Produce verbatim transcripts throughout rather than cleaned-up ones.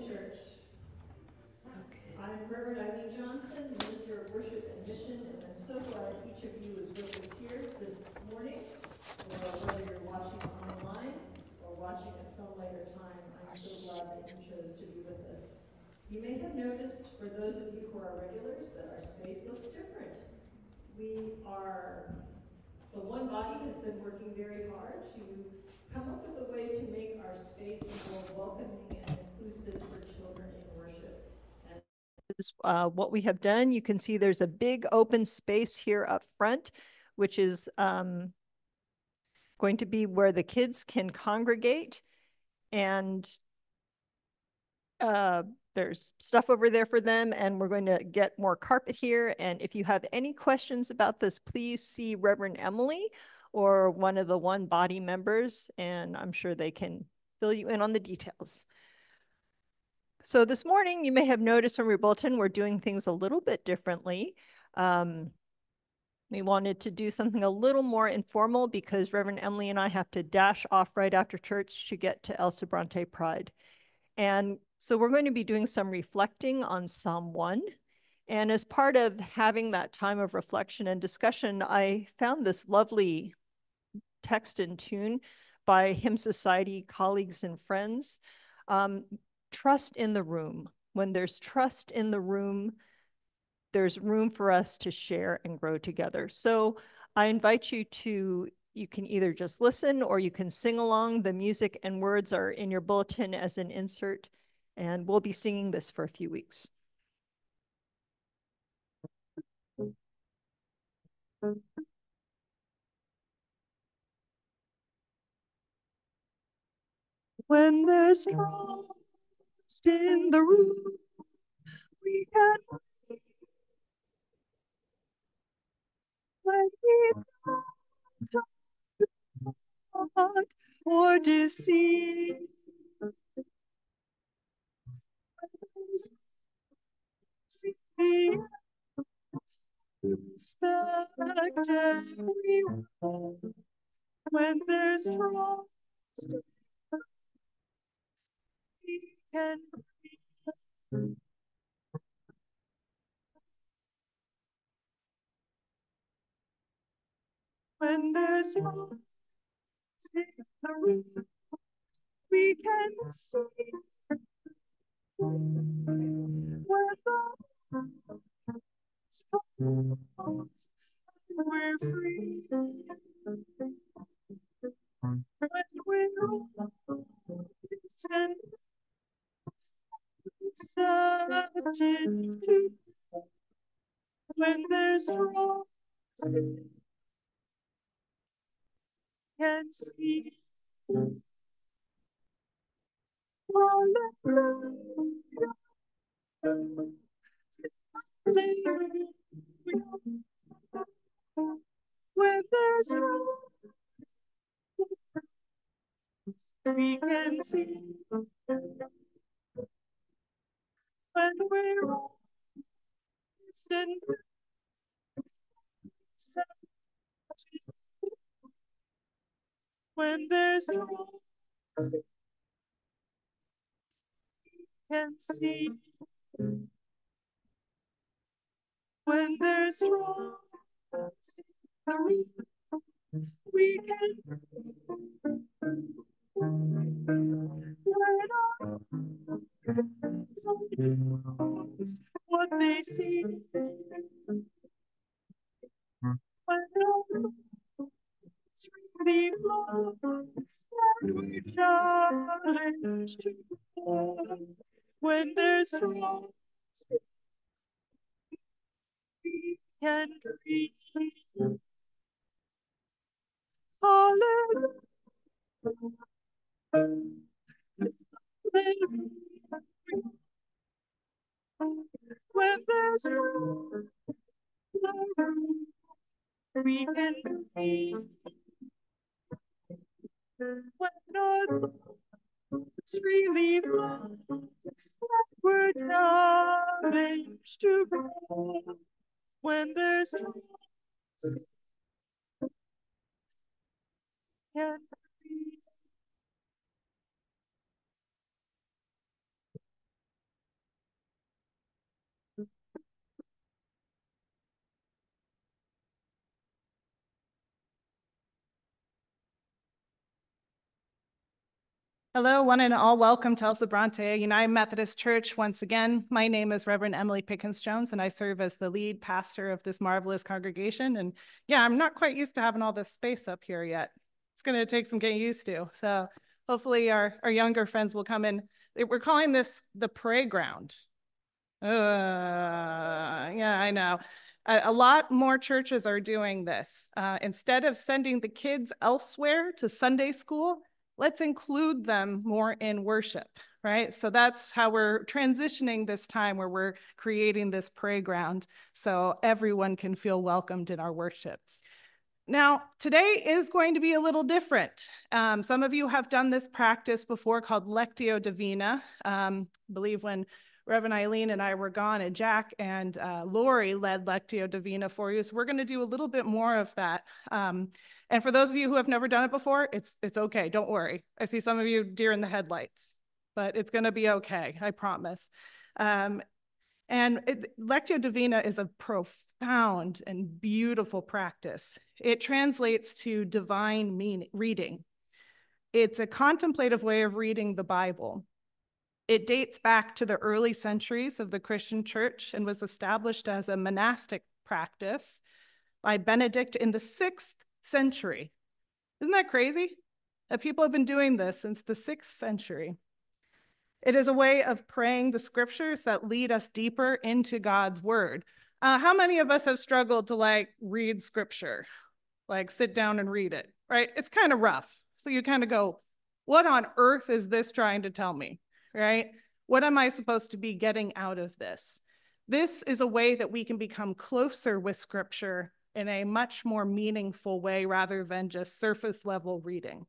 Church. Okay. I'm Reverend Eileen Johnson, Minister of Worship and Mission, and I'm so glad each of you is with us here this morning, or whether you're watching online or watching at some later time. I'm so glad that you chose to be with us. You may have noticed, for those of you who are regulars, that our space looks different. We are, the one body has been working very hard to come up with a way to make our space more welcoming and inclusive for children in worship. Is uh, what we have done. You can see there's a big open space here up front, which is um, going to be where the kids can congregate. And uh, there's stuff over there for them, and we're going to get more carpet here. And if you have any questions about this, please see Reverend Emily or one of the One Body members, and I'm sure they can fill you in on the details. So this morning, you may have noticed from your bulletin, we're doing things a little bit differently. Um, we wanted to do something a little more informal because Reverend Emily and I have to dash off right after church to get to El Sobrante Pride. And so we're going to be doing some reflecting on Psalm one. And as part of having that time of reflection and discussion, I found this lovely text and tune by Hymn Society colleagues and friends. Um, trust in the room. When there's trust in the room, there's room for us to share and grow together. So I invite you to, you can either just listen or you can sing along. The music and words are in your bulletin as an insert, and we'll be singing this for a few weeks. When there's trust in the room, we can breathe. When we doubt or deceive, respect everyone. When there's trust, we can breathe. When there's trust in the room, we can see. When the storm comes, we're free. When we're honest and receptive to, when there's trust, we can see. Hallelujah. Hallelujah. When there's trust, we can see. When we're honest and receptive, when there's trust, we can see. When there's trust in the room, we can. When our eyes what they see, when our it's really flow, and we're challenged to go. When there's trust, we can dream. Hallelujah. When there's trust, we can dream. When our it's really flow, we're challenged to grow. When there's trust, can be. Hello, one and all. Welcome to El Sobrante United Methodist Church. Once again, my name is Reverend Emily Pickens-Jones, and I serve as the lead pastor of this marvelous congregation. And yeah, I'm not quite used to having all this space up here yet. It's going to take some getting used to. So hopefully our, our younger friends will come in. We're calling this the playground. Uh, yeah, I know. A, a lot more churches are doing this. Uh, instead of sending the kids elsewhere to Sunday school, let's include them more in worship, right? So that's how we're transitioning this time where we're creating this playground so everyone can feel welcomed in our worship. Now, today is going to be a little different. Um, some of you have done this practice before called Lectio Divina. Um, I believe when Reverend Eileen and I were gone, and Jack and uh, Lori led Lectio Divina for you. So we're going to do a little bit more of that. Um, and for those of you who have never done it before, it's, it's okay. Don't worry. I see some of you deer in the headlights, but it's going to be okay. I promise. Um, And it, Lectio Divina is a profound and beautiful practice. It translates to divine meaning, reading. It's a contemplative way of reading the Bible. It dates back to the early centuries of the Christian church and was established as a monastic practice by Benedict in the sixth century. Isn't that crazy? That people have been doing this since the sixth century. It is a way of praying the scriptures that lead us deeper into God's word. Uh, how many of us have struggled to like read scripture, like sit down and read it, right? It's kind of rough. So you kind of go, what on earth is this trying to tell me, right? What am I supposed to be getting out of this? This is a way that we can become closer with scripture in a much more meaningful way rather than just surface level reading.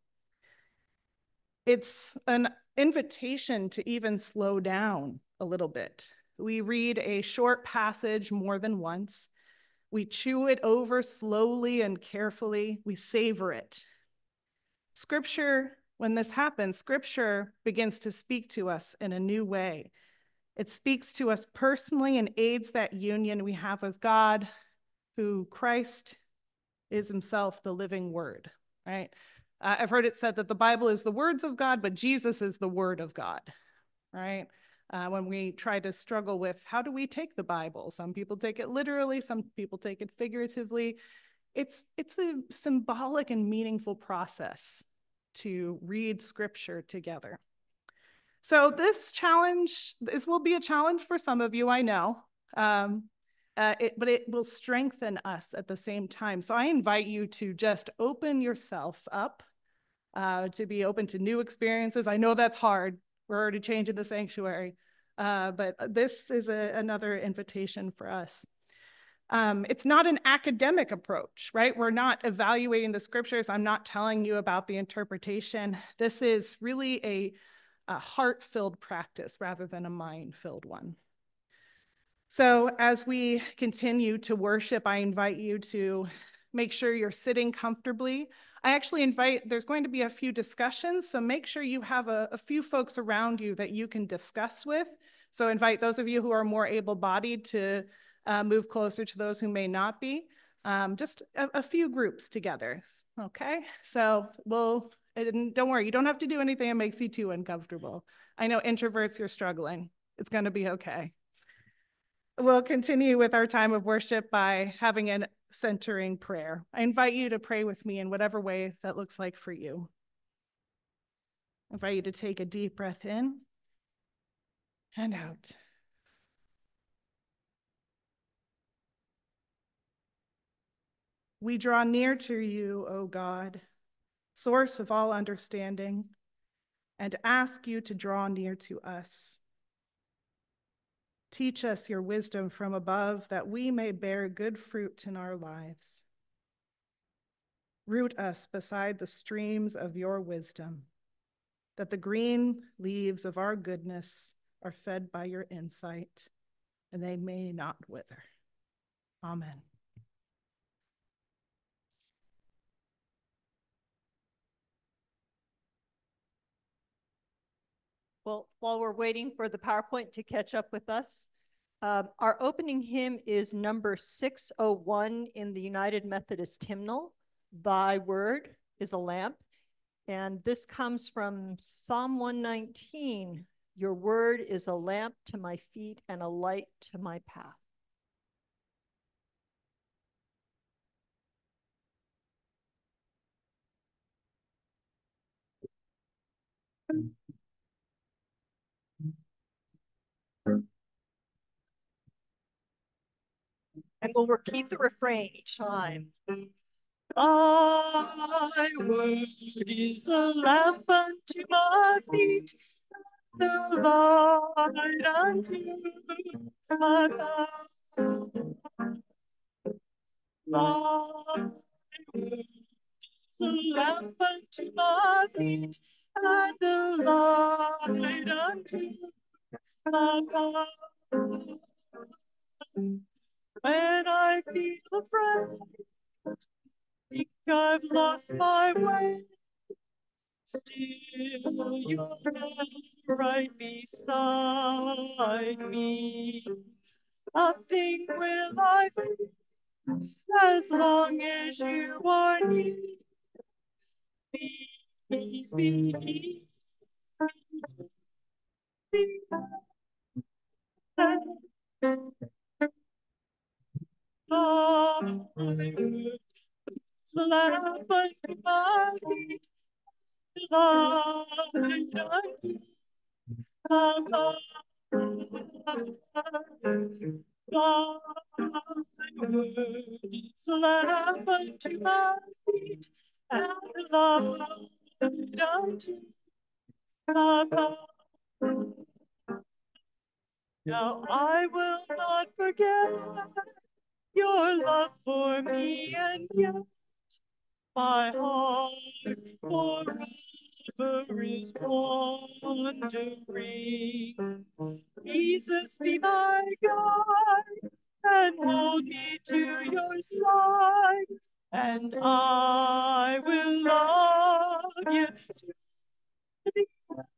It's an invitation to even slow down a little bit. We read a short passage more than once. We chew it over slowly and carefully. We savor it. Scripture, when this happens, Scripture begins to speak to us in a new way. It speaks to us personally and aids that union we have with God, who Christ is himself the living word, right? Uh, I've heard it said that the Bible is the words of God, but Jesus is the word of God, right? Uh, when we try to struggle with how do we take the Bible, some people take it literally, some people take it figuratively. It's, it's a symbolic and meaningful process to read scripture together. So this challenge, this will be a challenge for some of you, I know. Um, Uh, it, but it will strengthen us at the same time. So I invite you to just open yourself up, uh, to be open to new experiences. I know that's hard. We're already changing the sanctuary, uh, but this is a, another invitation for us. Um, it's not an academic approach, right? We're not evaluating the scriptures. I'm not telling you about the interpretation. This is really a, a heart-filled practice rather than a mind-filled one. So as we continue to worship, I invite you to make sure you're sitting comfortably. I actually invite, there's going to be a few discussions, so make sure you have a, a few folks around you that you can discuss with. So invite those of you who are more able-bodied to uh, move closer to those who may not be. Um, just a, a few groups together, okay? So we'll, and don't worry, you don't have to do anything that makes you too uncomfortable. I know introverts, you're struggling. It's gonna be okay. We'll continue with our time of worship by having a centering prayer. I invite you to pray with me in whatever way that looks like for you. I invite you to take a deep breath in and out. We draw near to you, O God, source of all understanding, and ask you to draw near to us. Teach us your wisdom from above that we may bear good fruit in our lives. Root us beside the streams of your wisdom, that the green leaves of our goodness are fed by your insight, and they may not wither. Amen. Well, while we're waiting for the PowerPoint to catch up with us, Um, our opening hymn is number six oh one in the United Methodist Hymnal. Thy word is a lamp. And this comes from Psalm one nineteen. Your word is a lamp to my feet and a light to my path. And we'll repeat the refrain each time. Thy word is a lamp unto my feet, the light unto my path. Thy word is a lamp unto my feet, and a light unto my path. When I feel afraid, think I've lost my way, still you're there right beside me. Nothing will I fear as long as you are near. Please be near me. Lord, lamp unto my feet, light unto my path. Thy word is a lamp unto my feet, and a light unto my path. Now I will not forget your love for me, and yet my heart forever is wandering. Jesus, be my guide and hold me to your side, and I will love you to the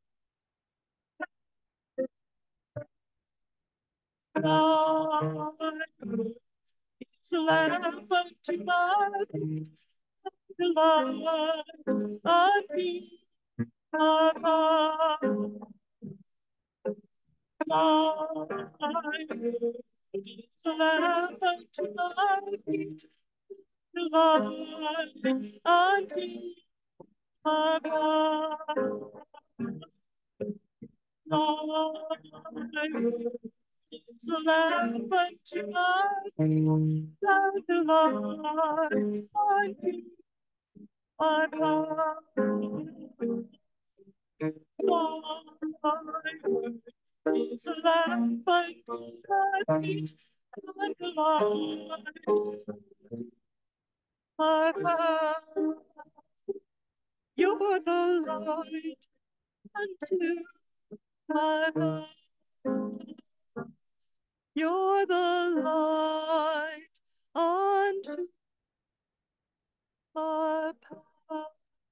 end. It's a lamp unto my feet, the light unto my path. My word is a lamp unto my feet, the light unto my path. My word is a lamp unto my feet, and the light unto my path. My word is a lamp unto my feet, and the light my path. You're the light unto my path. You're the light unto my path.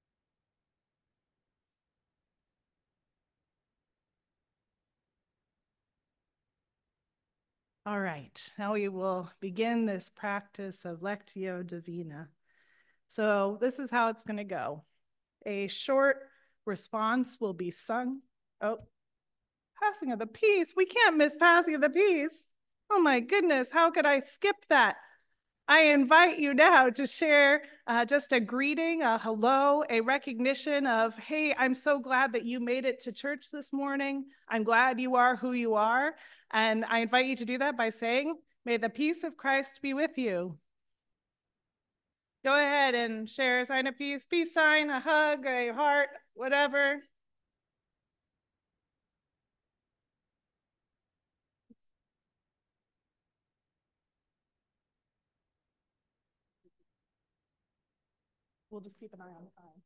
All right, now we will begin this practice of Lectio Divina. So this is how it's going to go. A short response will be sung. Oh, passing of the peace. We can't miss passing of the peace. Oh my goodness, how could I skip that? I invite you now to share uh, just a greeting, a hello, a recognition of, hey, I'm so glad that you made it to church this morning. I'm glad you are who you are. And I invite you to do that by saying, may the peace of Christ be with you. Go ahead and share a sign of peace, peace sign, a hug, a heart, whatever. We'll just keep an eye on the time.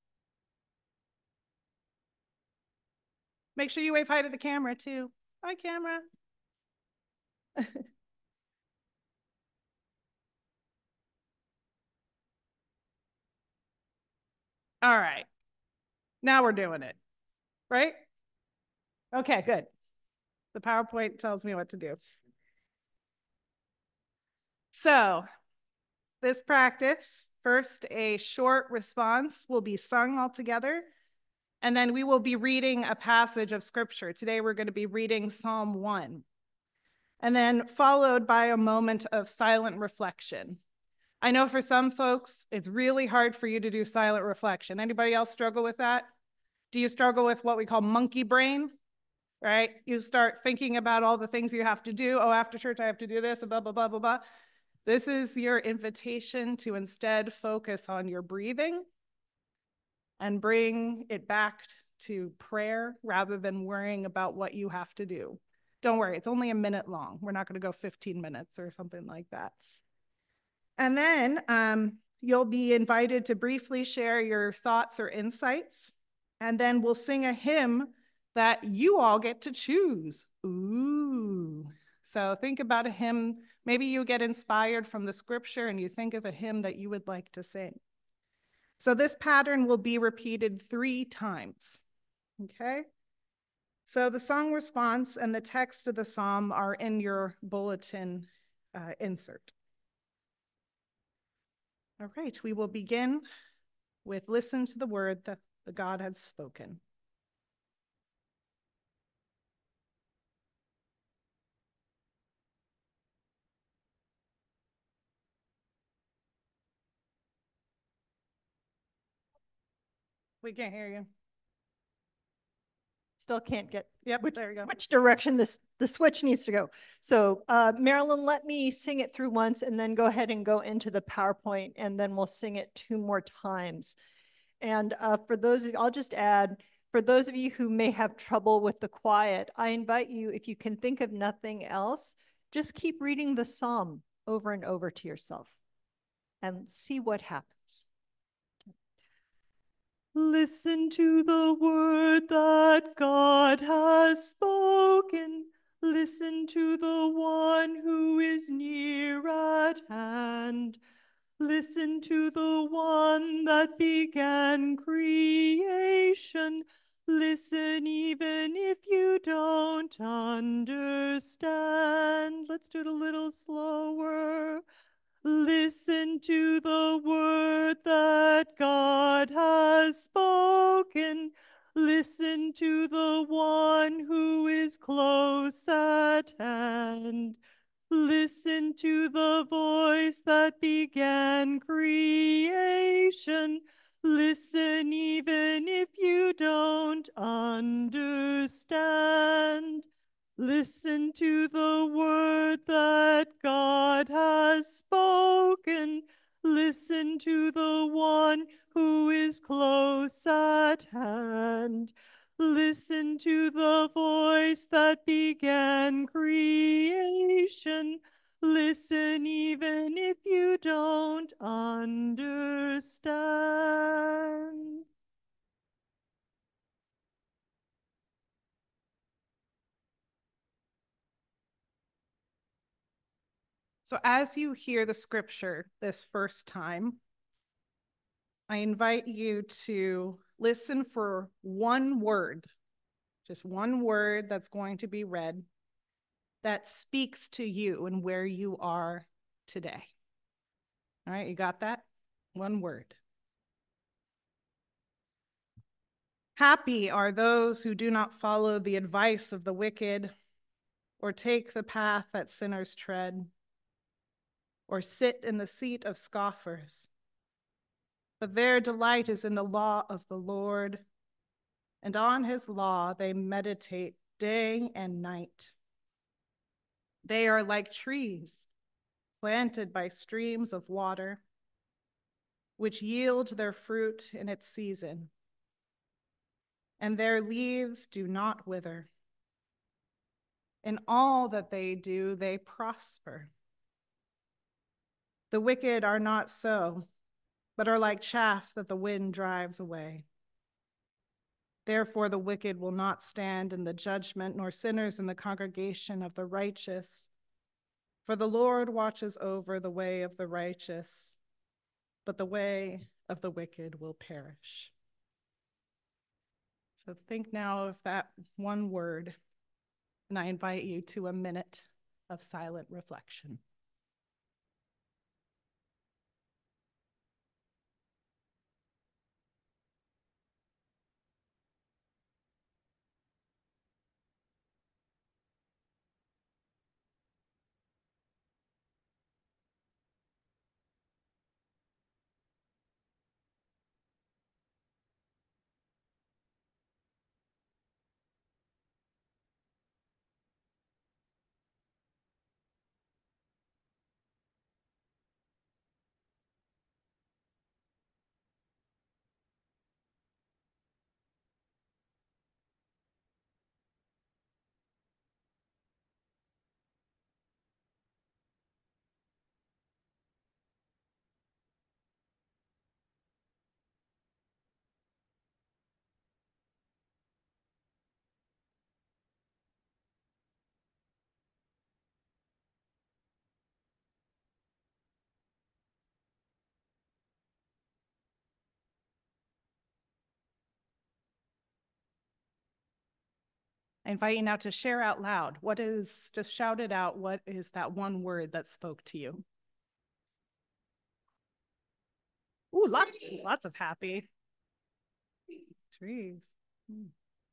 Make sure you wave hi to the camera too. Hi, camera. All right. Now we're doing it, right? Okay, good. The PowerPoint tells me what to do. So this practice, first a short response will be sung all together, and then we will be reading a passage of scripture. Today we're going to be reading Psalm one, and then followed by a moment of silent reflection. I know for some folks, it's really hard for you to do silent reflection. Anybody else struggle with that? Do you struggle with what we call monkey brain, right? You start thinking about all the things you have to do. Oh, after church, I have to do this, blah, blah, blah, blah, blah. This is your invitation to instead focus on your breathing and bring it back to prayer rather than worrying about what you have to do. Don't worry, it's only a minute long. We're not going to go fifteen minutes or something like that. And then um, you'll be invited to briefly share your thoughts or insights. And then we'll sing a hymn that you all get to choose. Ooh. So think about a hymn. Maybe you get inspired from the scripture and you think of a hymn that you would like to sing. So this pattern will be repeated three times. Okay? So the song response and the text of the psalm are in your bulletin uh, insert. All right, we will begin with listen to the word that the God has spoken. We can't hear you. Still can't get Yep, which, there you go. which direction this the switch needs to go. So uh, Marilyn, let me sing it through once and then go ahead and go into the PowerPoint and then we'll sing it two more times. And uh, for those of you, I'll just add, for those of you who may have trouble with the quiet, I invite you, if you can think of nothing else, just keep reading the psalm over and over to yourself and see what happens. Listen to the word that God has spoken. Listen to the one who is near at hand. Listen to the one that began creation. Listen even if you don't understand. Let's do it a little slower. Listen to the word that God has spoken. Listen to the one who is close at hand. Listen to the voice that began creation. Listen even if you don't understand. Listen to the word that God has spoken. Listen to the one who is close at hand. Listen to the voice that began creation. Listen even if you don't understand. So as you hear the scripture this first time, I invite you to listen for one word, just one word that's going to be read that speaks to you and where you are today. All right, you got that? One word. Happy are those who do not follow the advice of the wicked, or take the path that sinners tread, or sit in the seat of scoffers. But their delight is in the law of the Lord, and on his law they meditate day and night. They are like trees planted by streams of water, which yield their fruit in its season, and their leaves do not wither. In all that they do, they prosper. The wicked are not so, but are like chaff that the wind drives away. Therefore, the wicked will not stand in the judgment, nor sinners in the congregation of the righteous. For the Lord watches over the way of the righteous, but the way of the wicked will perish. So think now of that one word, and I invite you to a minute of silent reflection. I invite you now to share out loud. What is, just shout it out. What is that one word that spoke to you? Ooh, lots, lots of happy. Trees. Hmm.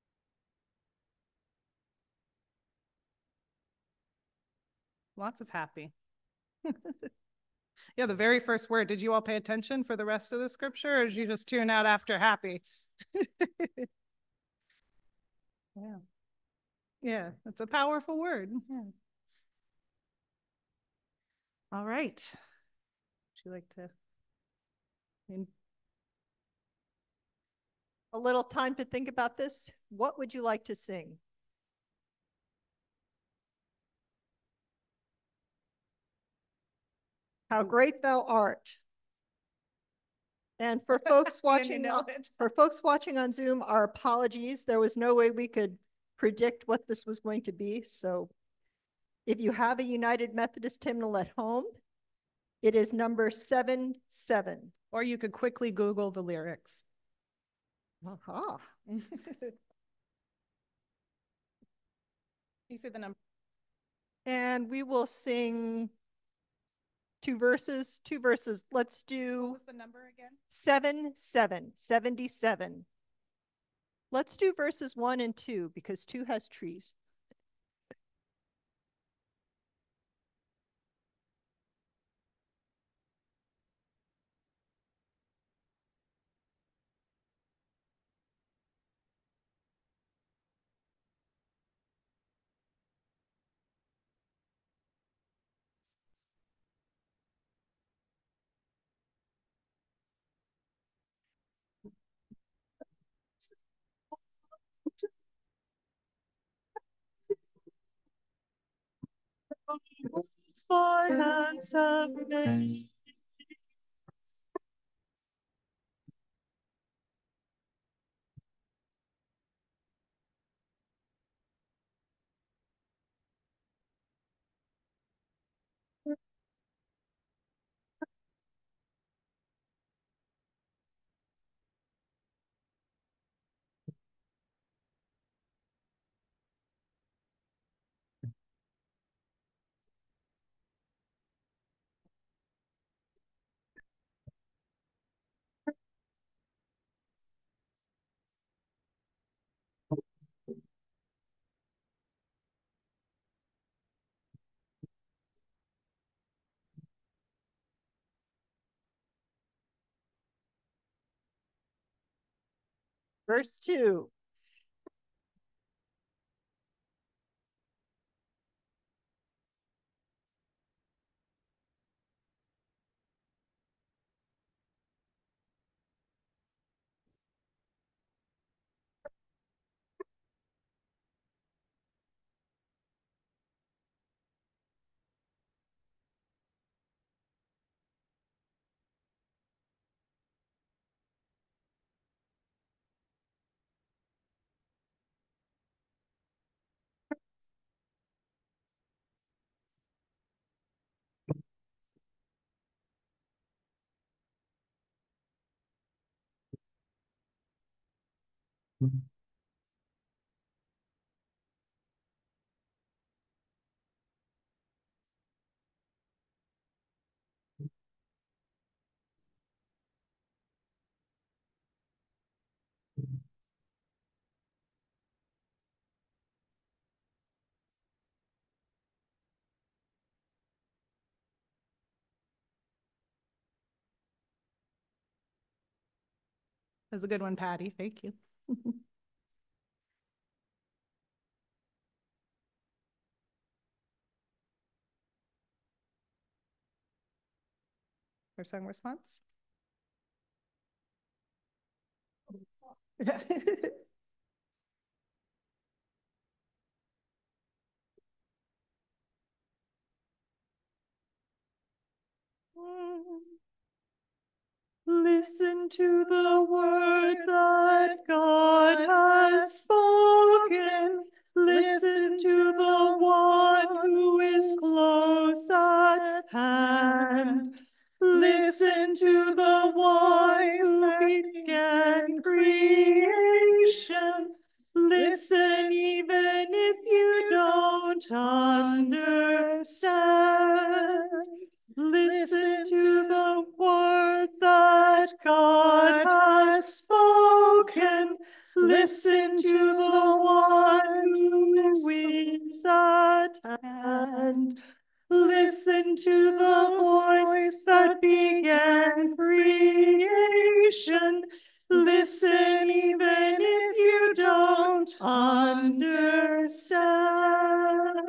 Lots of happy. Yeah, the very first word. Did you all pay attention for the rest of the scripture, or did you just tune out after happy? Yeah. Yeah, it's a powerful word. Yeah. All right. Would you like to? In... A little time to think about this. What would you like to sing? How great thou art. And for folks watching, on, for folks watching on Zoom, our apologies. There was no way we could predict what this was going to be. So if you have a United Methodist hymnal at home, it is number seven, seven. Or you could quickly Google the lyrics. Aha. You say the number. And we will sing two verses, two verses. Let's do. What was the number again? Seven, seven, seventy-seven. Let's do verses one and two because two has trees. For hands of men. Verse two. That was a good one, Patty. Thank you. For song response. Listen to the word that God has spoken. Listen to the one who is close at hand. Listen to the one who began creation. Listen even don't understand. Listen to the word that God has spoken. Listen to the one who is at hand. Listen to the voice that began creation. Listen even if you don't understand.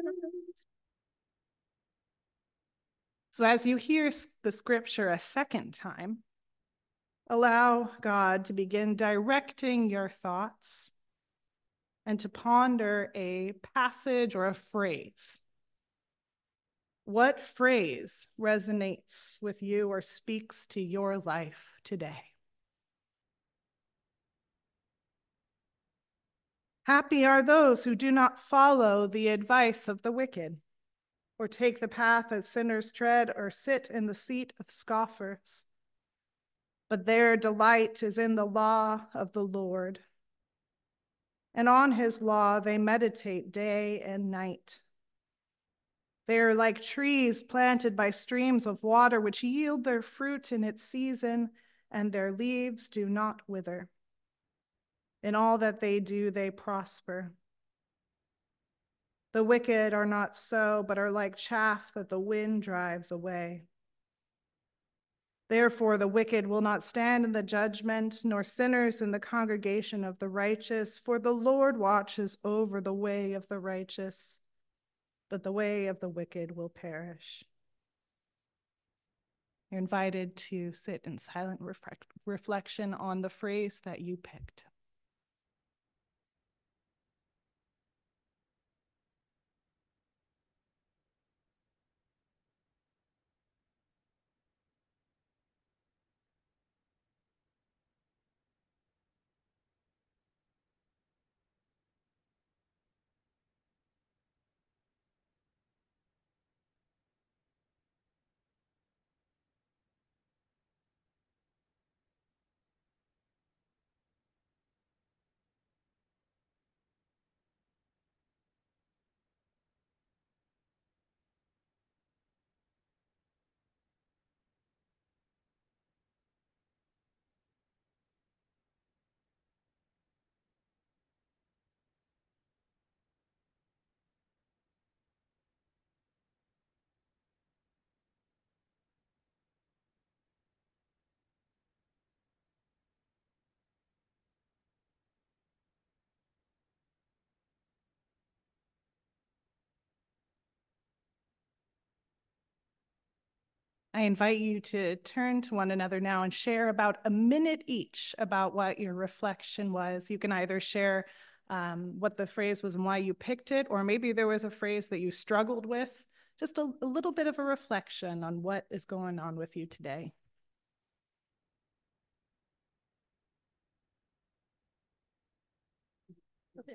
So as you hear the scripture a second time, allow God to begin directing your thoughts and to ponder a passage or a phrase. What phrase resonates with you or speaks to your life today? Happy are those who do not follow the advice of the wicked, or take the path that sinners tread, or sit in the seat of scoffers. But their delight is in the law of the Lord, and on his law they meditate day and night. They are like trees planted by streams of water, which yield their fruit in its season, and their leaves do not wither. In all that they do, they prosper. The wicked are not so, but are like chaff that the wind drives away. Therefore, the wicked will not stand in the judgment, nor sinners in the congregation of the righteous, for the Lord watches over the way of the righteous, but the way of the wicked will perish. You're invited to sit in silent reflect reflection on the phrase that you picked. I invite you to turn to one another now and share about a minute each about what your reflection was. You can either share um, what the phrase was and why you picked it, or maybe there was a phrase that you struggled with. Just a, a little bit of a reflection on what is going on with you today. Okay.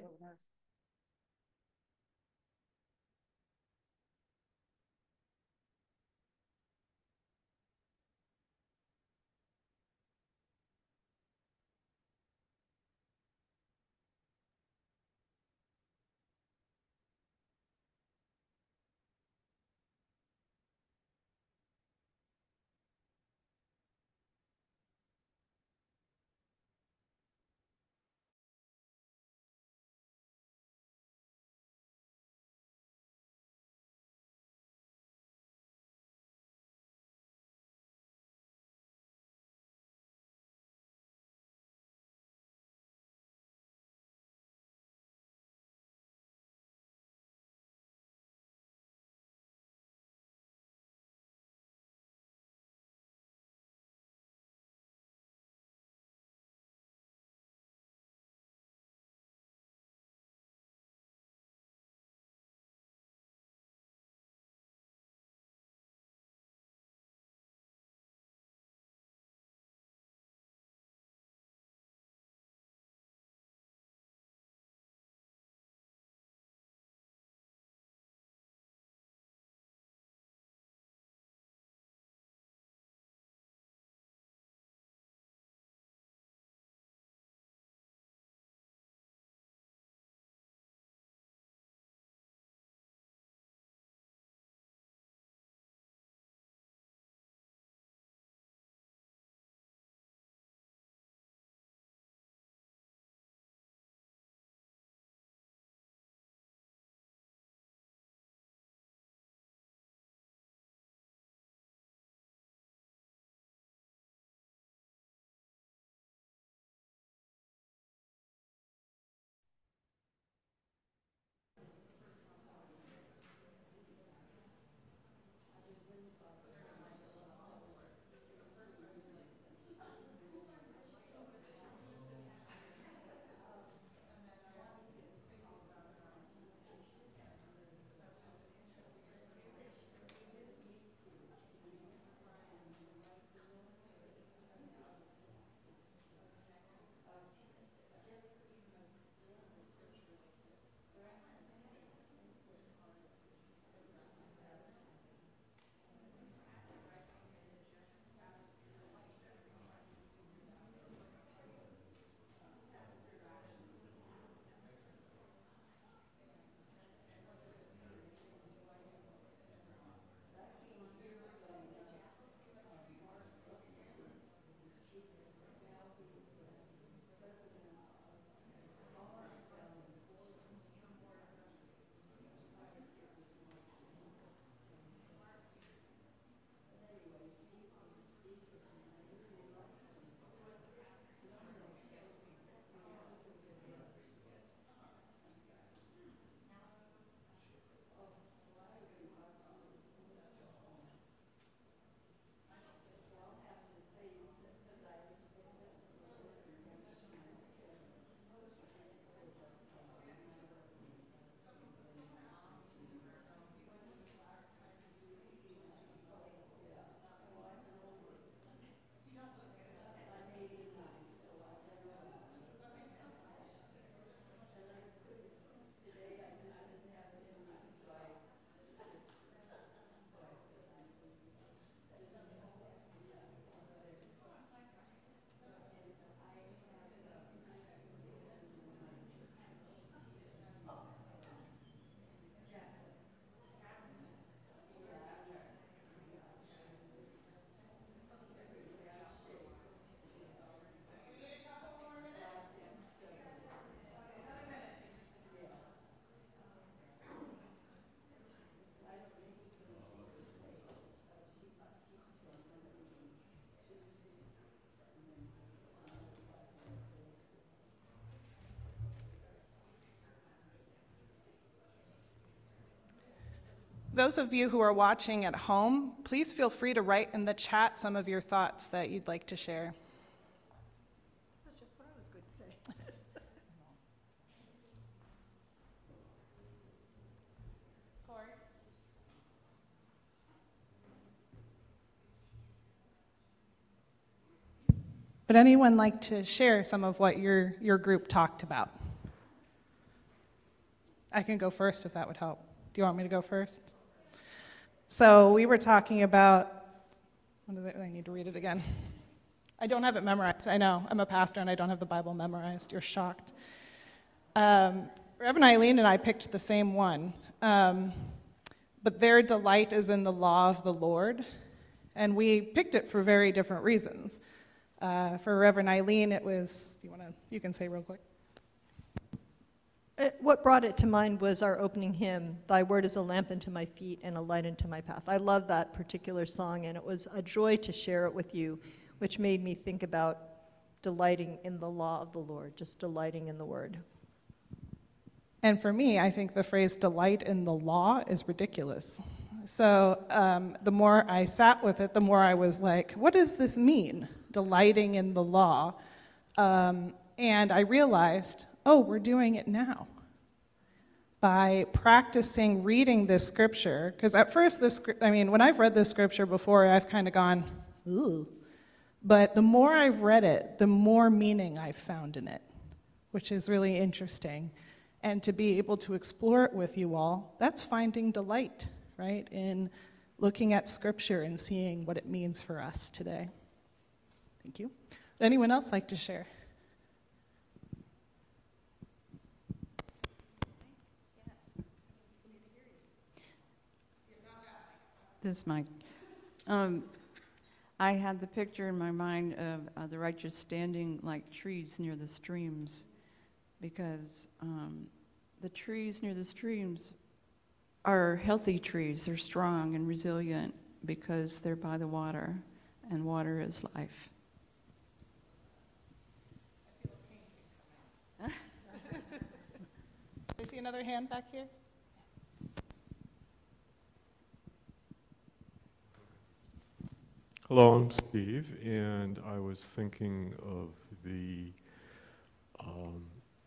Those of you who are watching at home, please feel free to write in the chat some of your thoughts that you'd like to share. That's just what I was going to say. Would anyone like to share some of what your, your group talked about? I can go first if that would help. Do you want me to go first? So we were talking about, what is it? I need to read it again. I don't have it memorized. I know. I'm a pastor and I don't have the Bible memorized. You're shocked. Um, Reverend Eileen and I picked the same one. Um, but their delight is in the law of the Lord. And we picked it for very different reasons. Uh, for Reverend Eileen, it was, do you want to, you can say real quick. Uh, What brought it to mind was our opening hymn, "Thy word is a lamp unto my feet and a light unto my path." I love that particular song, and it was a joy to share it with you, which made me think about delighting in the law of the Lord, just delighting in the word. And for me, I think the phrase delight in the law is ridiculous. So um, the more I sat with it, the more I was like, what does this mean, delighting in the law? Um, and I realized, oh, we're doing it now. By practicing reading this scripture, because at first this, I mean, when I've read this scripture before, I've kind of gone, ooh. But the more I've read it, the more meaning I've found in it, which is really interesting. And to be able to explore it with you all, that's finding delight, right, in looking at scripture and seeing what it means for us today. Thank you. Would anyone else like to share? This mic. Um, I had the picture in my mind of uh, the righteous standing like trees near the streams, because um, the trees near the streams are healthy trees. They're strong and resilient because they're by the water, and water is life. I see another hand back here. Hello, I'm Steve, and I was thinking of the um,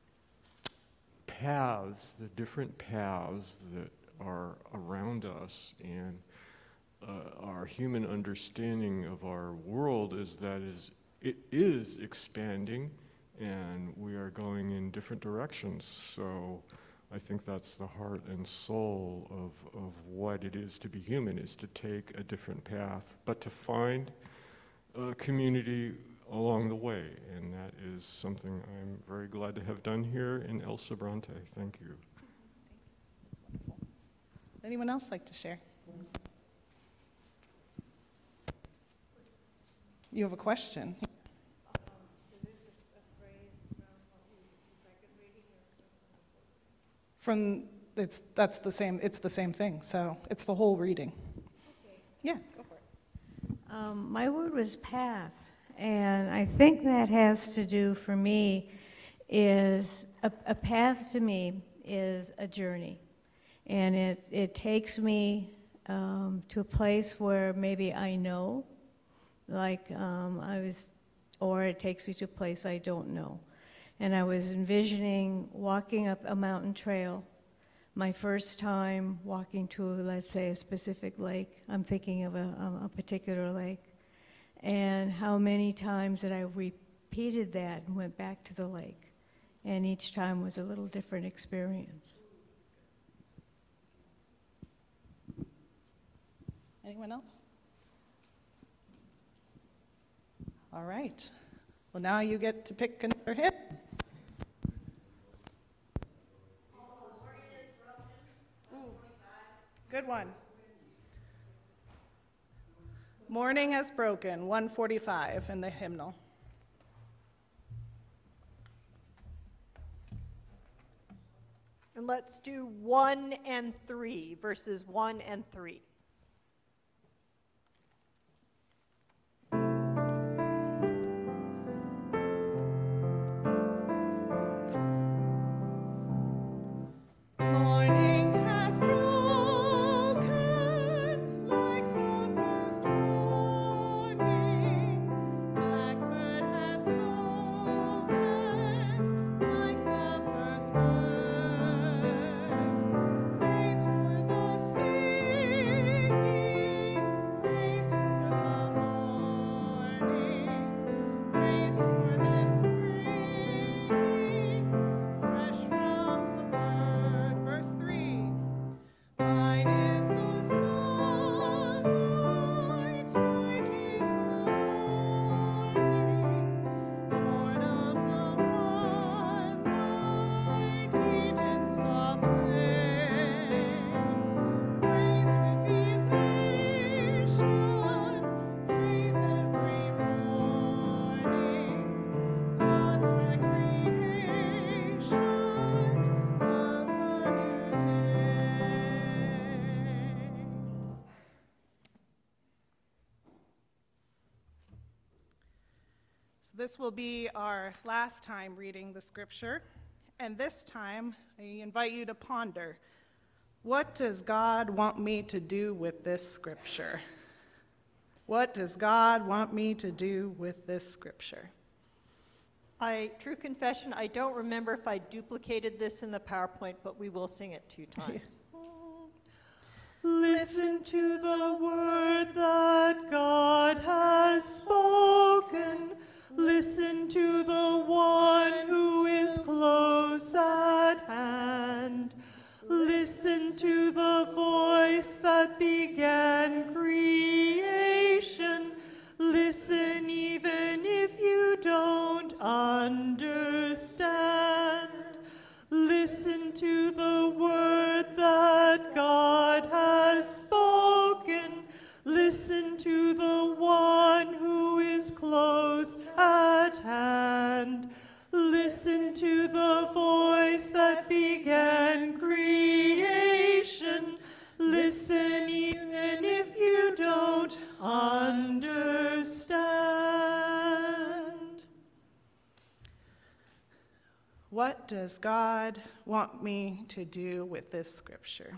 paths, the different paths that are around us, and uh, our human understanding of our world is that is it is expanding, and we are going in different directions. So I think that's the heart and soul of, of what it is to be human, is to take a different path, but to find a community along the way. And that is something I'm very glad to have done here in El Sobrante. Thank you. Would anyone else like to share? You have a question? From, it's, that's the same, it's the same thing, so it's the whole reading. Okay. Yeah, go for it. Um, my word was path, and I think that has to do for me is, a, a path to me is a journey. And it, it takes me um, to a place where maybe I know, like um, I was, or it takes me to a place I don't know. And I was envisioning walking up a mountain trail, my first time walking to, let's say, a specific lake. I'm thinking of a, a particular lake. And how many times that I repeated that and went back to the lake. And each time was a little different experience. Anyone else? All right. Well, now you get to pick another hymn. Ooh, good one. Morning Has Broken, one forty-five in the hymnal. And let's do one and three, verses one and three. Morning has broken. This will be our last time reading the scripture, and this time I invite you to ponder, what does God want me to do with this scripture? What does God want me to do with this scripture? I, true confession, I don't remember if I duplicated this in the PowerPoint, but we will sing it two times. Listen to the word that God has spoken. Listen to the one who is close at hand. Listen to the voice that began creation. Listen even if you don't understand. Listen to the word that God has spoken. Listen to the one who is close at hand. Listen to the voice that began creation. Listen even if you don't understand. What does God want me to do with this scripture?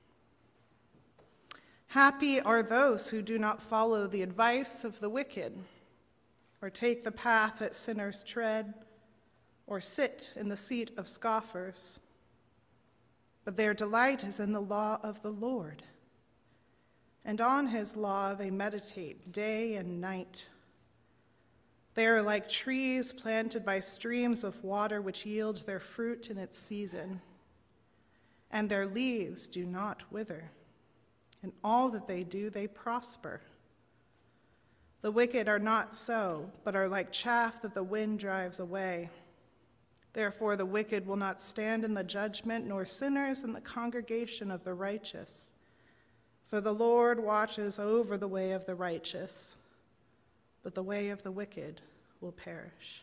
Happy are those who do not follow the advice of the wicked, or take the path that sinners tread, or sit in the seat of scoffers. But their delight is in the law of the Lord, and on his law they meditate day and night. They are like trees planted by streams of water, which yield their fruit in its season, and their leaves do not wither. In all that they do, they prosper. The wicked are not so, but are like chaff that the wind drives away. Therefore the wicked will not stand in the judgment, nor sinners in the congregation of the righteous. For the Lord watches over the way of the righteous, but the way of the wicked will perish.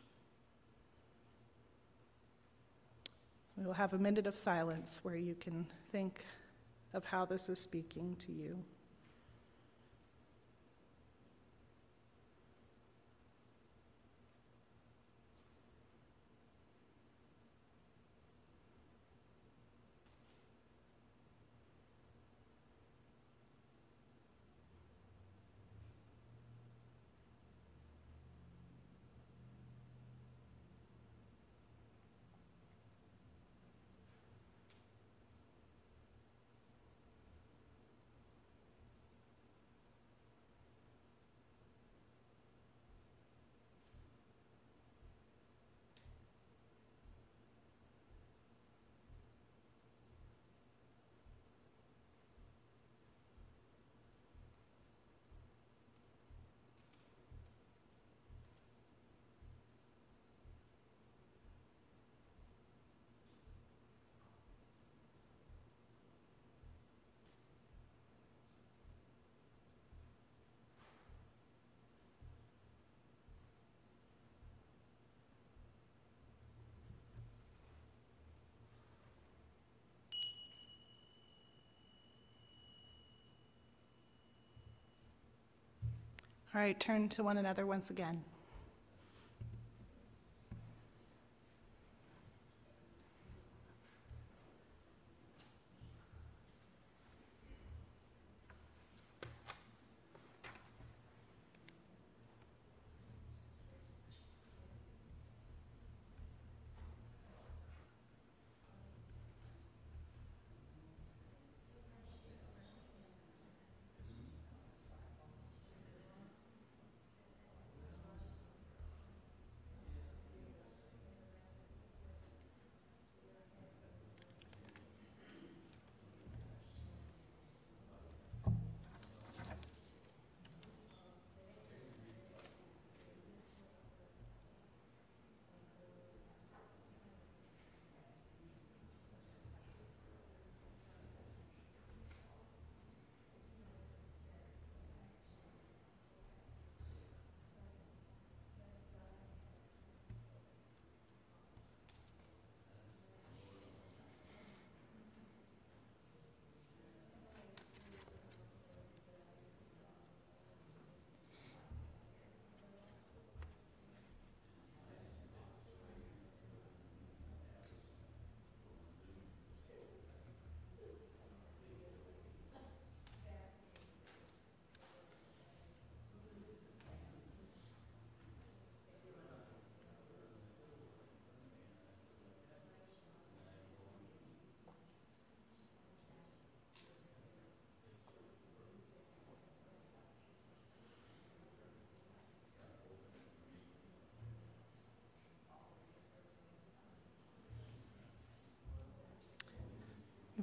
We will have a minute of silence where you can think of how this is speaking to you. All right, turn to one another once again.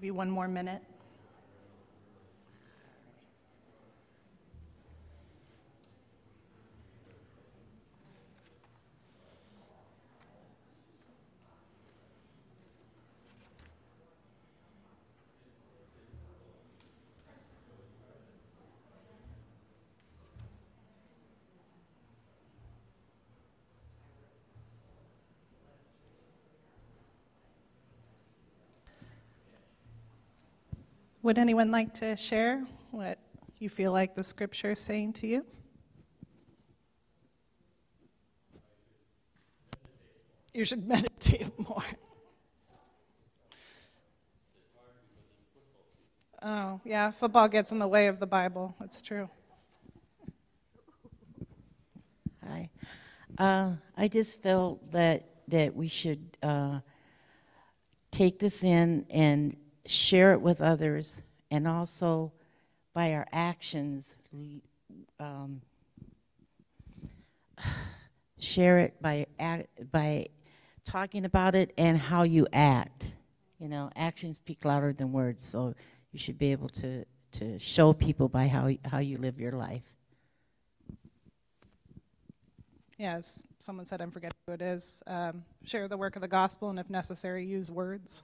give you one more minute. Would anyone like to share what you feel like the scripture is saying to you? You should meditate more. Oh, yeah, football gets in the way of the Bible. That's true. Hi. Uh, I just felt that, that we should uh, take this in and share it with others, and also by our actions, um, share it by act, by talking about it and how you act. You know, actions speak louder than words, so you should be able to, to show people by how, how you live your life. Yes, someone said, I'm forgetting who it is. Um, share the work of the gospel, and if necessary, use words.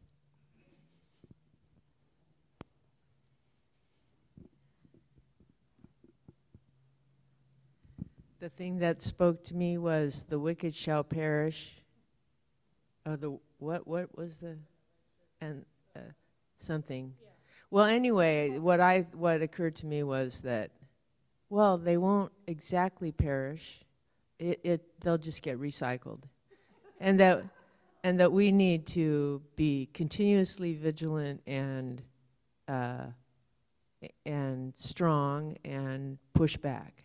The thing that spoke to me was the wicked shall perish. Oh, the what? What was the and uh, something? Yeah. Well, anyway, what I what occurred to me was that, well, they won't exactly perish. It, it they'll just get recycled, and that and that we need to be continuously vigilant and uh, and strong and push back.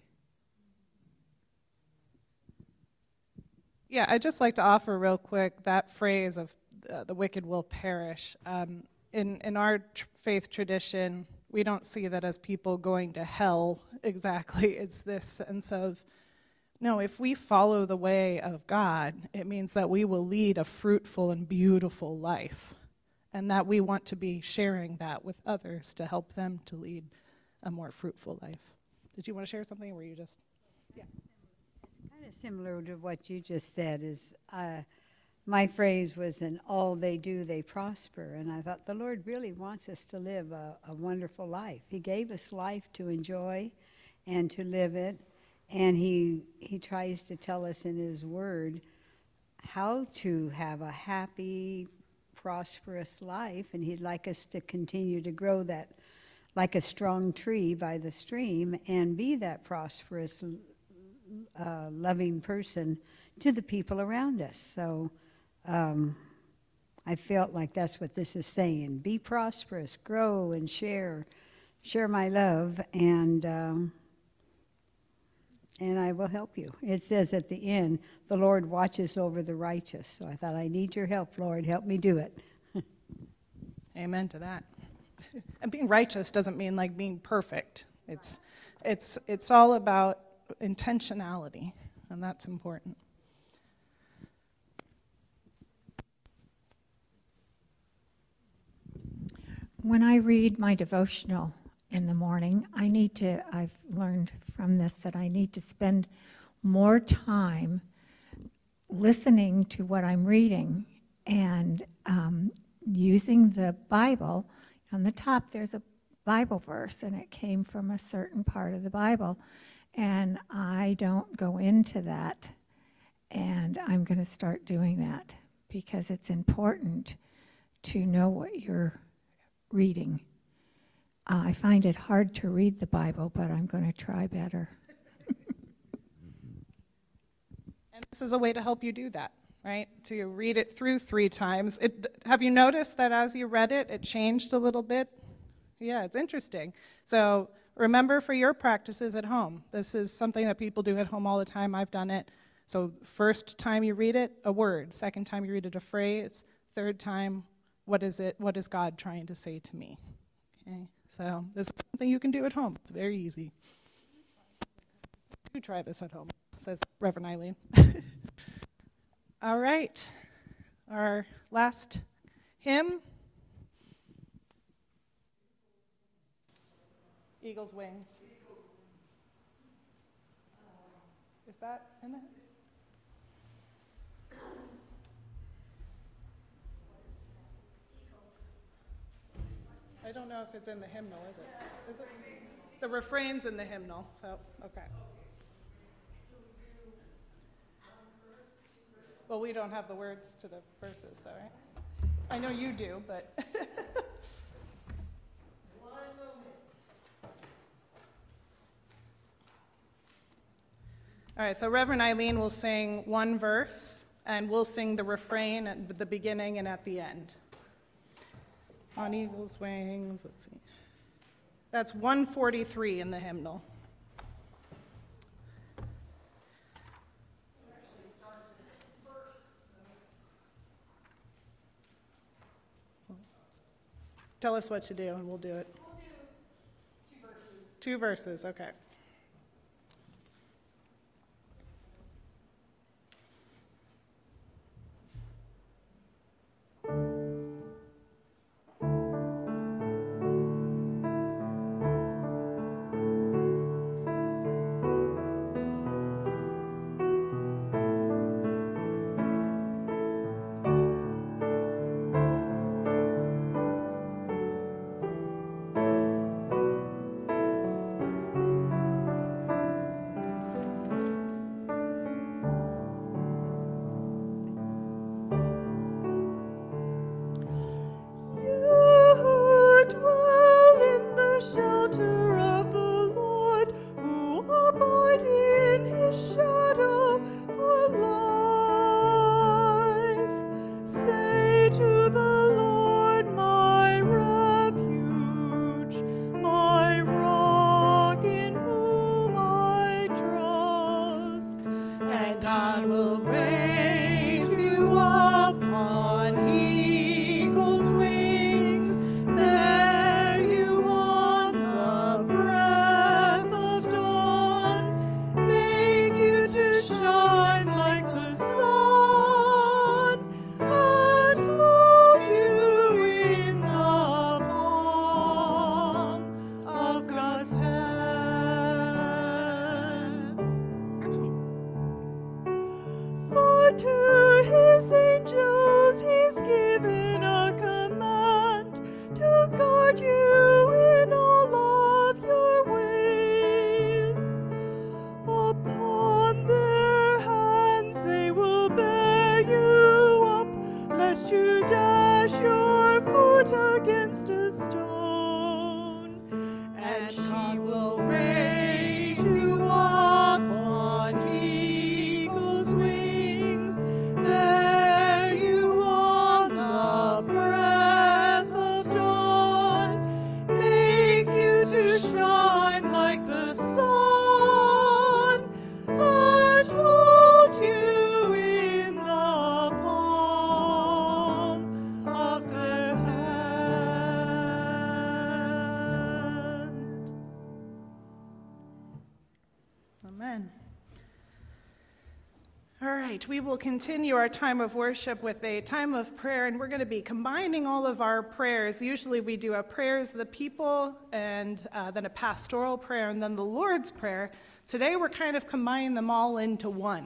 Yeah, I'd just like to offer real quick that phrase of uh, the wicked will perish. Um, in, in our tr- faith tradition, we don't see that as people going to hell exactly. It's this sense of, no, if we follow the way of God, it means that we will lead a fruitful and beautiful life, and that we want to be sharing that with others to help them to lead a more fruitful life. Did you want to share something, or were you just... Yeah. Kind of similar to what you just said is, uh, my phrase was, in all they do, they prosper. And I thought the Lord really wants us to live a, a wonderful life. He gave us life to enjoy and to live it. And he, he tries to tell us in his word how to have a happy, prosperous life. And he'd like us to continue to grow that like a strong tree by the stream and be that prosperous Uh, loving person to the people around us. So um, I felt like that's what this is saying. Be prosperous, grow, and share. Share my love, and um, and I will help you. It says at the end, the Lord watches over the righteous. So I thought, I need your help, Lord. Help me do it. Amen to that. And being righteous doesn't mean like being perfect. It's, it's, it's all about intentionality, and that's important. When I read my devotional in the morning, I need to, I've learned from this that I need to spend more time listening to what I'm reading and um, using the Bible. On the top, there's a Bible verse, and it came from a certain part of the Bible. And I don't go into that, and I'm going to start doing that because it's important to know what you're reading. Uh, I find it hard to read the Bible, but I'm going to try better. And this is a way to help you do that, right? To read it through three times. It, have you noticed that as you read it, it changed a little bit? Yeah, it's interesting. So remember for your practices at home. This is something that people do at home all the time. I've done it. So first time you read it, a word. Second time you read it, a phrase. Third time, what is it? What is God trying to say to me? Okay. So this is something you can do at home. It's very easy. You try this at home, says Reverend Eileen. All right. Our last hymn Eagle's wings. Is that in there? I don't know if it's in the hymnal, is it? Is it? The refrain's in the hymnal, so, okay. Well, we don't have the words to the verses, though, right? I know you do, but. One moment. All right, so Reverend Eileen will sing one verse, and we'll sing the refrain at the beginning and at the end. On eagle's wings, let's see. That's one forty-three in the hymnal. Tell us what to do, and we'll do it. We'll do two verses. Two verses, okay. We will continue our time of worship with a time of prayer, and we're going to be combining all of our prayers. Usually we do a prayers of the people, and uh, then a pastoral prayer, and then the Lord's Prayer. Today we're kind of combining them all into one.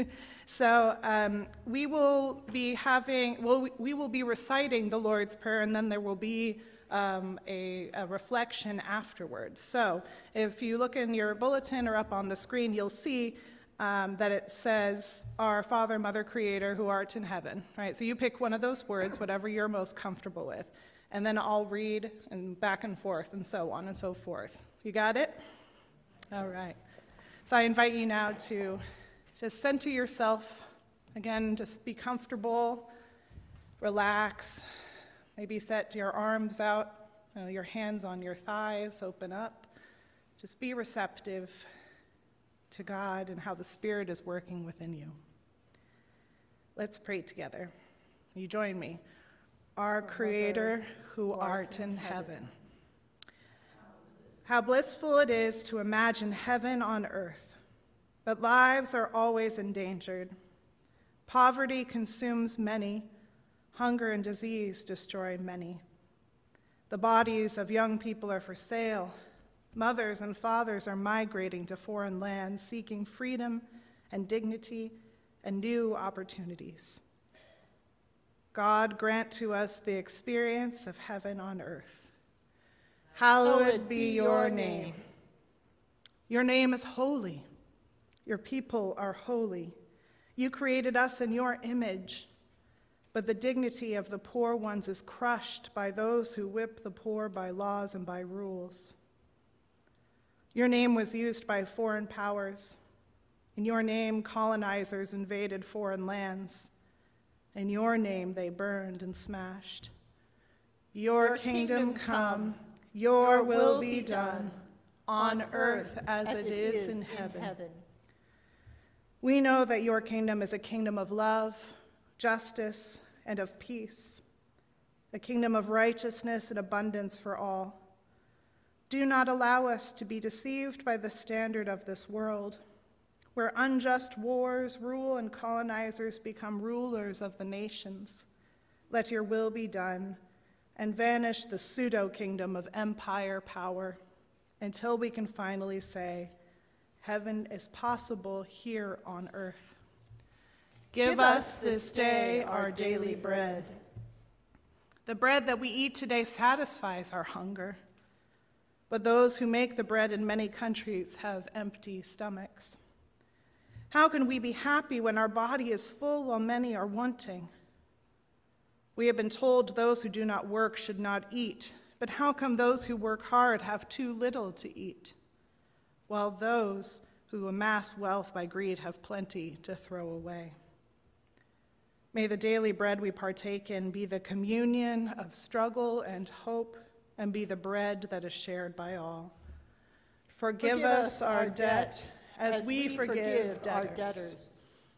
So um, we will be having, well, we will be reciting the Lord's Prayer, and then there will be um, a, a reflection afterwards. So if you look in your bulletin or up on the screen, you'll see Um, that it says, our Father, Mother, Creator, who art in heaven, right? So you pick one of those words, whatever you're most comfortable with, and then I'll read and back and forth and so on and so forth. You got it? All right. So I invite you now to just center yourself. Again, just be comfortable, relax, maybe set your arms out, you know, your hands on your thighs, open up. Just be receptive to God and how the Spirit is working within you. Let's pray together. You join me. Our Creator, who art in heaven. How blissful it is to imagine heaven on earth, but lives are always endangered. Poverty consumes many. Hunger and disease destroy many. The bodies of young people are for sale. Mothers and fathers are migrating to foreign lands, seeking freedom and dignity and new opportunities. God, grant to us the experience of heaven on earth. Hallowed be your name. Your name is holy. Your people are holy. You created us in your image, but the dignity of the poor ones is crushed by those who whip the poor by laws and by rules. Your name was used by foreign powers. In your name, colonizers invaded foreign lands. In your name, they burned and smashed. Your, your kingdom, kingdom come, your, your will be done, on earth as, as it is, is in, heaven. in heaven. We know that your kingdom is a kingdom of love, justice, and of peace, a kingdom of righteousness and abundance for all. Do not allow us to be deceived by the standard of this world, where unjust wars rule and colonizers become rulers of the nations. Let your will be done, and vanish the pseudo-kingdom of empire power, until we can finally say, heaven is possible here on earth. Give, Give us this day our daily bread. The bread that we eat today satisfies our hunger. But those who make the bread in many countries have empty stomachs. How can we be happy when our body is full while many are wanting? We have been told those who do not work should not eat, but how come those who work hard have too little to eat, while those who amass wealth by greed have plenty to throw away? May the daily bread we partake in be the communion of struggle and hope, and be the bread that is shared by all. Forgive, forgive us our debt as, as we, we forgive, forgive debtors. our debtors.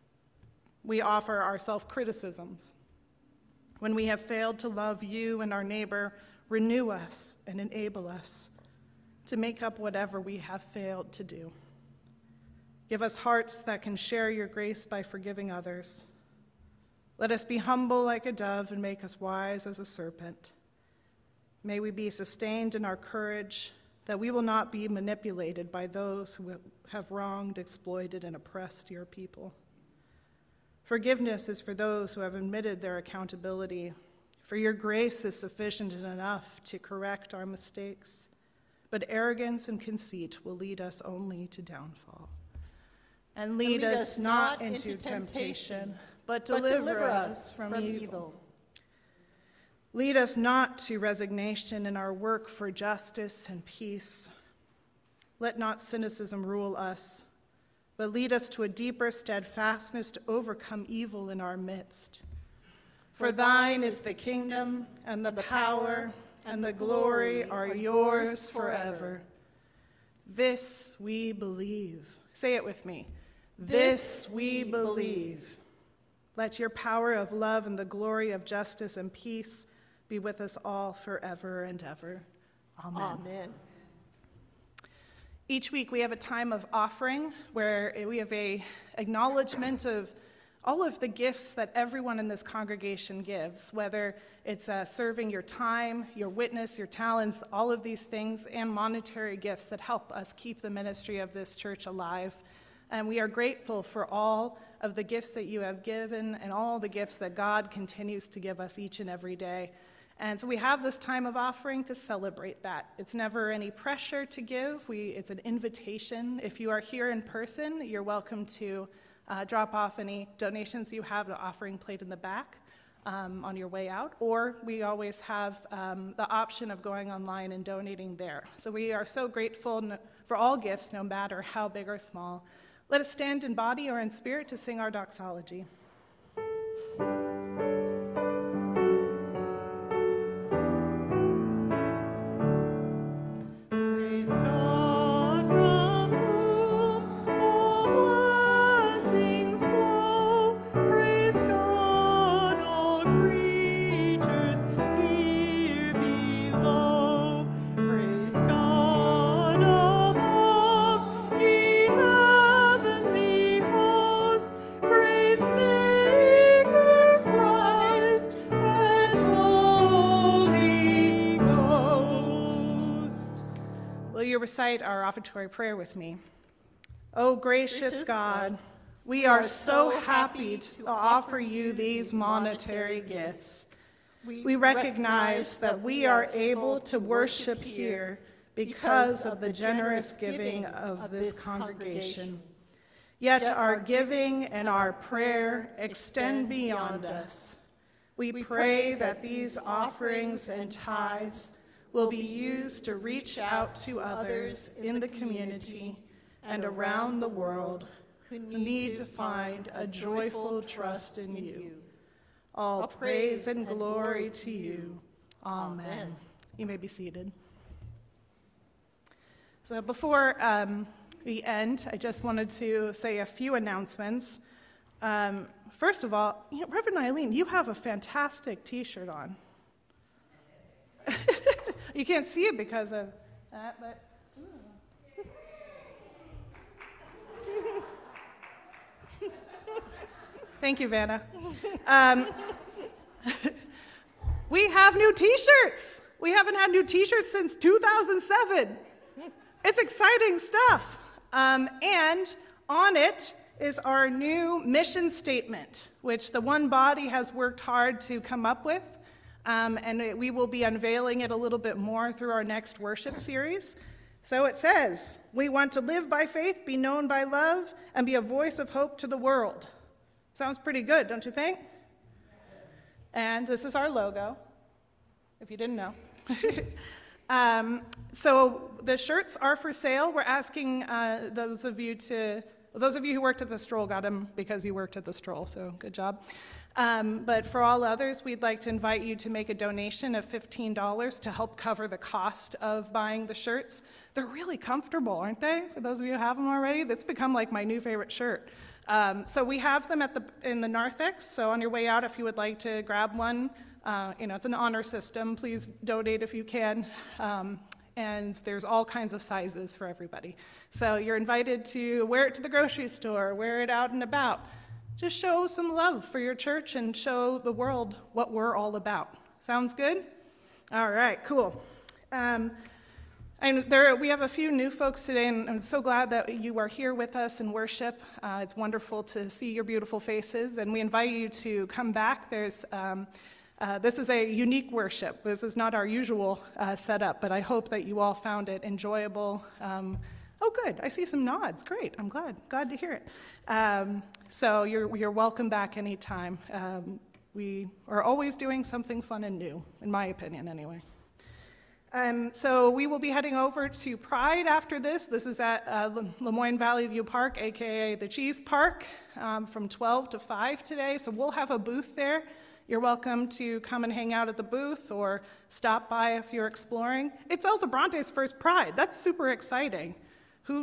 We offer our self-criticisms. When we have failed to love you and our neighbor, renew us and enable us to make up whatever we have failed to do. Give us hearts that can share your grace by forgiving others. Let us be humble like a dove and make us wise as a serpent. May we be sustained in our courage, that we will not be manipulated by those who have wronged, exploited, and oppressed your people. Forgiveness is for those who have admitted their accountability, for your grace is sufficient and enough to correct our mistakes, but arrogance and conceit will lead us only to downfall. And lead, and lead us, us not into temptation, temptation but, deliver but deliver us from, from evil. evil. Lead us not to resignation in our work for justice and peace. Let not cynicism rule us, but lead us to a deeper steadfastness to overcome evil in our midst. For thine is the kingdom, and the power, and the glory are yours forever. This we believe. Say it with me. This we believe. Let your power of love and the glory of justice and peace be with us all forever and ever. Amen. Amen. Each week we have a time of offering where we have a acknowledgement of all of the gifts that everyone in this congregation gives, whether it's uh, serving your time, your witness, your talents, all of these things, and monetary gifts that help us keep the ministry of this church alive. And we are grateful for all of the gifts that you have given and all the gifts that God continues to give us each and every day. And so we have this time of offering to celebrate that. It's never any pressure to give. We, it's an invitation. If you are here in person, you're welcome to uh, drop off any donations you have, an offering plate in the back um, on your way out, or we always have um, the option of going online and donating there. So we are so grateful for all gifts, no matter how big or small. Let us stand in body or in spirit to sing our doxology. Praise Maker. you recite our offertory prayer with me? O gracious, Gracious God, God, we are so happy to offer you these monetary gifts. We recognize that we are able to worship here because of the generous giving of this congregation. Yet our giving and our prayer extend beyond us. We pray that these offerings and tithes will be used to reach out to others in the community and around the world who need to find a joyful trust in you. All praise and glory to you. Amen. You may be seated. So before um, we end, I just wanted to say a few announcements. Um, first of all, you know, Reverend Eileen, you have a fantastic t-shirt on. You can't see it because of that, but... Thank you, Vanna. Um, we have new t-shirts. We haven't had new t-shirts since two thousand seven. It's exciting stuff. Um, and on it is our new mission statement, which the One Body has worked hard to come up with. Um, and it, we will be unveiling it a little bit more through our next worship series. So it says, we want to live by faith, be known by love, and be a voice of hope to the world. Sounds pretty good, don't you think? And this is our logo, if you didn't know. um, so the shirts are for sale. We're asking uh, those of you to, those of you who worked at the stroll got them because you worked at the stroll, so good job. Um, but for all others, we'd like to invite you to make a donation of fifteen dollars to help cover the cost of buying the shirts. They're really comfortable, aren't they? For those of you who have them already, that's become like my new favorite shirt. Um, so we have them at the, in the narthex, so on your way out, if you would like to grab one, uh, you know, it's an honor system. Please donate if you can. Um, and there's all kinds of sizes for everybody. So you're invited to wear it to the grocery store, wear it out and about. Just show some love for your church and show the world what we're all about. Sounds good? All right, cool. Um, And there, we have a few new folks today, and I'm so glad that you are here with us in worship. Uh, it's wonderful to see your beautiful faces, and we invite you to come back. There's, um, uh, this is a unique worship. This is not our usual uh, setup, but I hope that you all found it enjoyable. Um, oh, good. I see some nods. Great. I'm glad. Glad to hear it. Um, so you're, you're welcome back anytime. Um, we are always doing something fun and new, in my opinion, anyway. Um, so we will be heading over to Pride after this. This is at uh, Lemoyne Valley View Park, A K A the Cheese Park, um, from twelve to five today. So we'll have a booth there. You're welcome to come and hang out at the booth or stop by if you're exploring. It's Elsa Bronte's first Pride. That's super exciting. Who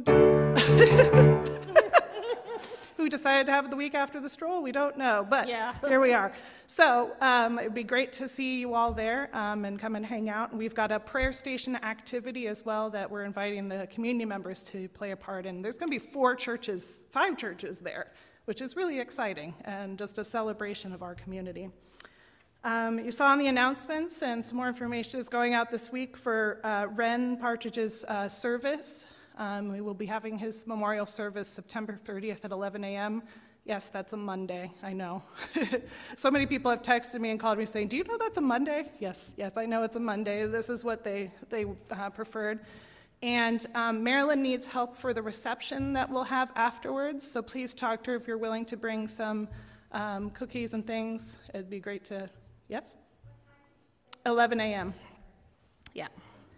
Who decided to have it the week after the stroll? We don't know, but yeah. Here we are. So um, it'd be great to see you all there um, and come and hang out. And we've got a prayer station activity as well that we're inviting the community members to play a part in. There's going to be four churches, five churches there, which is really exciting and just a celebration of our community. Um, you saw in the announcements, and some more information is going out this week for uh, Ren Partridge's uh, service. Um, we will be having his memorial service September thirtieth at eleven a m Yes, that's a Monday, I know. So many people have texted me and called me saying, do you know that's a Monday? Yes, yes, I know it's a Monday. This is what they, they uh, preferred. And um, Marilyn needs help for the reception that we'll have afterwards, so please talk to her if you're willing to bring some um, cookies and things. It'd be great to, yes? eleven a m Yeah.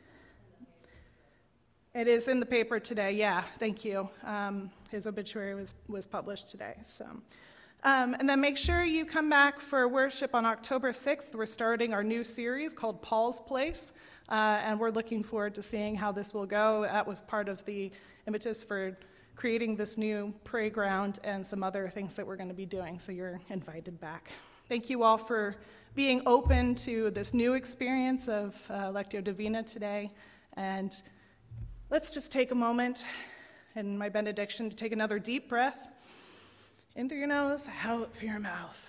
It is in the paper today, yeah, thank you. Um, his obituary was, was published today, so. Um, and then make sure you come back for worship on October sixth. We're starting our new series called Paul's Place, uh, and we're looking forward to seeing how this will go. That was part of the impetus for creating this new prayer ground and some other things that we're going to be doing, so you're invited back. Thank you all for being open to this new experience of uh, Lectio Divina today, and let's just take a moment in my benediction to take another deep breath in through your nose, out through your mouth.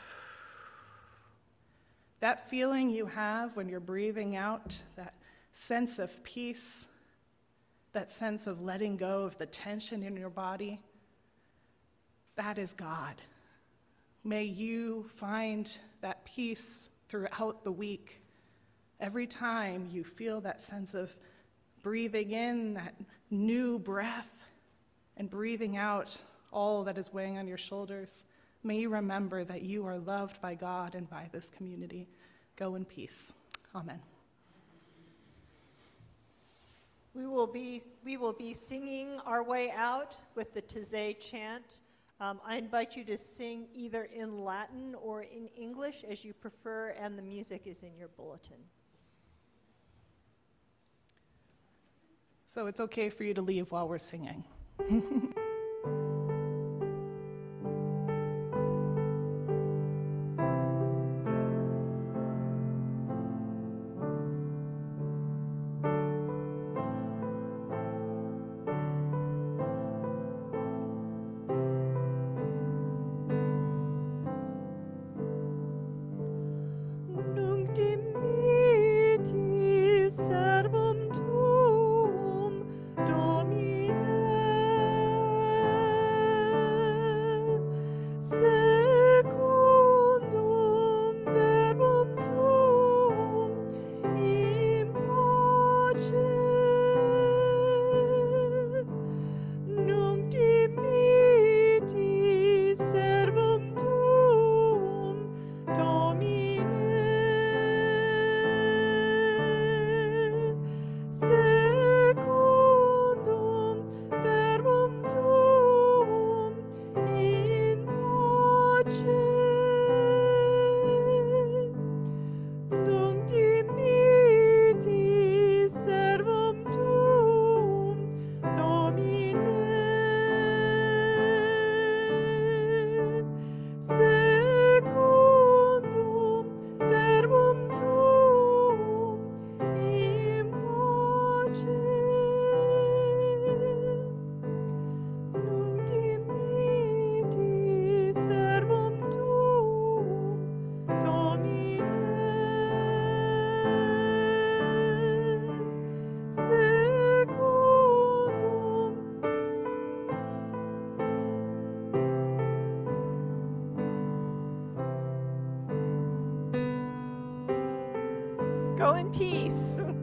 That feeling you have when you're breathing out, that sense of peace, that sense of letting go of the tension in your body, that is God. May you find that peace throughout the week. Every time you feel that sense of breathing in that new breath and breathing out all that is weighing on your shoulders, may you remember that you are loved by God and by this community. Go in peace. Amen. We will be, we will be singing our way out with the Taizé chant. Um, I invite you to sing either in Latin or in English as you prefer, and the music is in your bulletin. So it's okay for you to leave while we're singing. Nunc dimitti servum tuum, Domine, secundum verbum tuum, in pace. Nunc dimitti servum tuum, Domine, secundum verbum tuum, in pace. Nunc dimitti servum tuum, Domine, secundum verbum tuum, in pace. Nunc dimittis verbum tuum, Domine, secundum. Go in peace.